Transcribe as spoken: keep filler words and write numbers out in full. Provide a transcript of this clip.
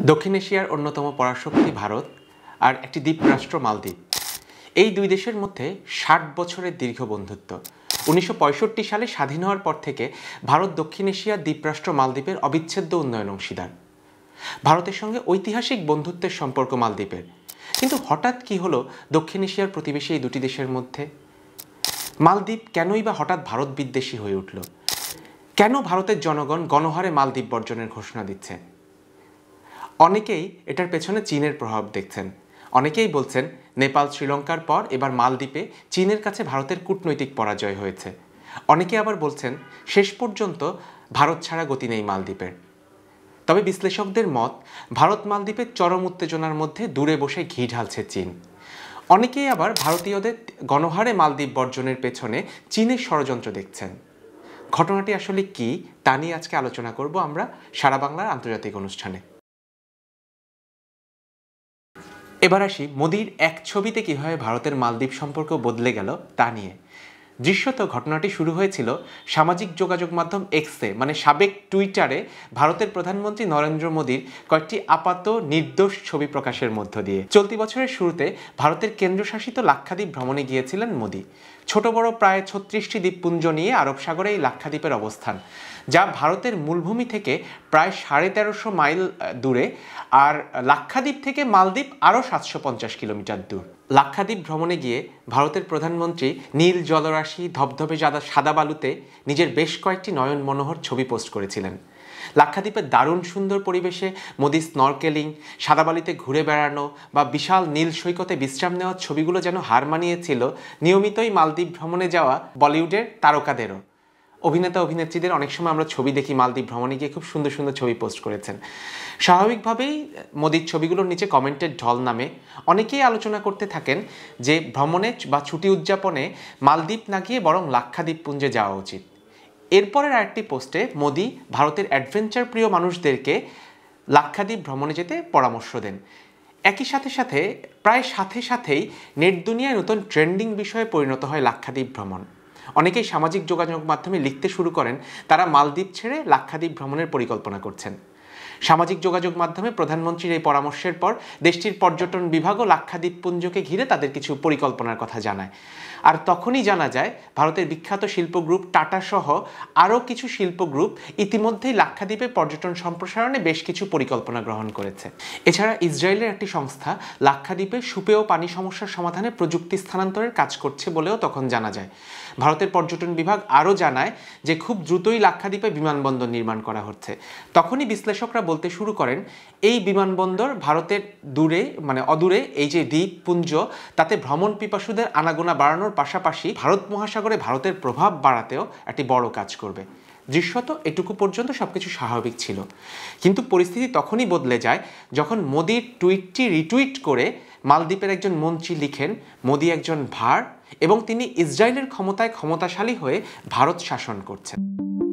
দক্ষিণ এশিয়ার অন্যতম পরাশক্তি ভারত আর একটি দ্বীপরাষ্ট্র মালদ্বীপ। এই দুই দেশের মধ্যে ষাট বছরের দীর্ঘ বন্ধুত্ব। উনিশশো পঁয়ষট্টি সালে স্বাধীন হওয়ার পর থেকে ভারত দক্ষিণ এশিয়ার দ্বীপরাষ্ট্র মালদ্বীপের অবিচ্ছেদ্য উন্নয়ন অংশীদার। ভারতের সঙ্গে ঐতিহাসিক বন্ধুত্বের সম্পর্ক মালদ্বীপের। কিন্তু হঠাৎ কি হলো দক্ষিণ এশিয়ার প্রতিবেশী এই দুটি দেশের মধ্যে? মালদ্বীপ কেনই বা হঠাৎ ভারত বিদ্বেষী হয়ে উঠল? কেন ভারতের জনগণ গণহারে মালদ্বীপ বর্জনের ঘোষণা দিচ্ছে? অনেকেই এটার পেছনে চীনের প্রভাব দেখছেন। অনেকেই বলছেন নেপাল শ্রীলঙ্কার পর এবার মালদ্বীপে চীনের কাছে ভারতের কূটনৈতিক পরাজয় হয়েছে। অনেকে আবার বলছেন শেষ পর্যন্ত ভারত ছাড়া গতি নেই মালদ্বীপের। তবে বিশ্লেষকদের মত, ভারত মালদ্বীপের চরম উত্তেজনার মধ্যে দূরে বসে ঘি ঢালছে চীন। অনেকেই আবার ভারতীয়দের গণহারে মালদ্বীপ বর্জনের পেছনে চীনের ষড়যন্ত্র দেখছেন। ঘটনাটি আসলে কি তা নিয়ে আজকে আলোচনা করব আমরা সারা বাংলার আন্তর্জাতিক অনুষ্ঠানে। এবার আসি মোদির এক ছবিতে কীভাবে ভারতের মালদ্বীপ সম্পর্ক বদলে গেল তা নিয়ে। দৃশ্যত ঘটনাটি শুরু হয়েছিল সামাজিক যোগাযোগ মাধ্যম এক্সে মানে সাবেক টুইটারে ভারতের প্রধানমন্ত্রী নরেন্দ্র মোদীর কয়েকটি আপাত নির্দোষ ছবি প্রকাশের মধ্য দিয়ে। চলতি বছরের শুরুতে ভারতের কেন্দ্রশাসিত লাক্ষাদ্বীপ ভ্রমণে গিয়েছিলেন মোদী। ছোট বড় প্রায় ছত্রিশটি দ্বীপপুঞ্জ নিয়ে আরব সাগরে এই লাক্ষাদ্বীপের অবস্থান, যা ভারতের মূলভূমি থেকে প্রায় সাড়ে তেরোশো মাইল দূরে, আর লাক্ষাদ্বীপ থেকে মালদ্বীপ আরও সাতশো পঞ্চাশ কিলোমিটার দূর। লাক্ষাদ্বীপ ভ্রমণে গিয়ে ভারতের প্রধানমন্ত্রী নীল জলরাশি, ধবধবে সাদা সাদা বালুতে নিজের বেশ কয়েকটি নয়ন মনোহর ছবি পোস্ট করেছিলেন। লাক্ষাদ্বীপের দারুণ সুন্দর পরিবেশে মোদি স্নরকেলিং, সাদা বালিতে ঘুরে বেড়ানো বা বিশাল নীল সৈকতে বিশ্রাম নেওয়ার ছবিগুলো যেন হার মানিয়েছিল নিয়মিতই মালদ্বীপ ভ্রমণে যাওয়া বলিউডের তারকাদেরও। অভিনেতা অভিনেত্রীদের অনেক সময় আমরা ছবি দেখি মালদ্বীপ ভ্রমণে গিয়ে খুব সুন্দর সুন্দর ছবি পোস্ট করেছেন। স্বাভাবিকভাবেই মোদির ছবিগুলোর নিচে কমেন্টের ঢল নামে। অনেকেই আলোচনা করতে থাকেন যে ভ্রমণে বা ছুটি উদযাপনে মালদ্বীপ না গিয়ে বরং লাক্ষাদ্বীপ পুঞ্জে যাওয়া উচিত। এরপরের আরেকটি পোস্টে মোদি ভারতের অ্যাডভেঞ্চার প্রিয় মানুষদেরকে লাক্ষাদ্বীপ ভ্রমণে যেতে পরামর্শ দেন। একই সাথে সাথে প্রায় সাথে সাথেই নেট দুনিয়ায় নতুন ট্রেন্ডিং বিষয়ে পরিণত হয় লাক্ষাদ্বীপ ভ্রমণ। অনেকেই সামাজিক যোগাযোগ মাধ্যমে লিখতে শুরু করেন তারা মালদ্বীপ ছেড়ে লাক্ষাদ্বীপ ভ্রমণের পরিকল্পনা করছেন। সামাজিক যোগাযোগ মাধ্যমে প্রধানমন্ত্রীর এই পরামর্শের পর দেশটির পর্যটন বিভাগও লাক্ষাদ্বীপ পুঞ্জকে ঘিরে তাদের কিছু পরিকল্পনার কথা জানায়। আর তখনই জানা যায় ভারতের বিখ্যাত শিল্প গ্রুপ টাটা সহ আরও কিছু শিল্প গ্রুপ ইতিমধ্যেই লাক্ষাদ্বীপে পর্যটন সম্প্রসারণে বেশ কিছু পরিকল্পনা গ্রহণ করেছে। এছাড়া ইসরায়েলের একটি সংস্থা লাক্ষাদ্বীপে সুপেয় পানি সমস্যার সমাধানে প্রযুক্তি স্থানান্তরের কাজ করছে বলেও তখন জানা যায়। ভারতের পর্যটন বিভাগ আরও জানায় যে খুব দ্রুতই লাক্ষাদ্বীপে বিমানবন্দর নির্মাণ করা হচ্ছে। তখনই বিশ্লেষকরা বলতে শুরু করেন এই বিমানবন্দর ভারতের দূরে মানে অদূরে এই যে দ্বীপপুঞ্জ, তাতে ভ্রমণ পিপাসুদের আনাগোনা বাড়ানোর পাশাপাশি ভারত মহাসাগরে ভারতের প্রভাব বাড়াতেও একটি বড় কাজ করবে। দৃশ্যত এটুকু পর্যন্ত সবকিছু স্বাভাবিক ছিল, কিন্তু পরিস্থিতি তখনই বদলে যায় যখন মোদির টুইটটি রিটুইট করে মালদ্বীপের একজন মন্ত্রী লিখেন মোদি একজন ভাঁড় এবং তিনি ইসরায়েলের ক্ষমতায় ক্ষমতাশালী হয়ে ভারত শাসন করছেন।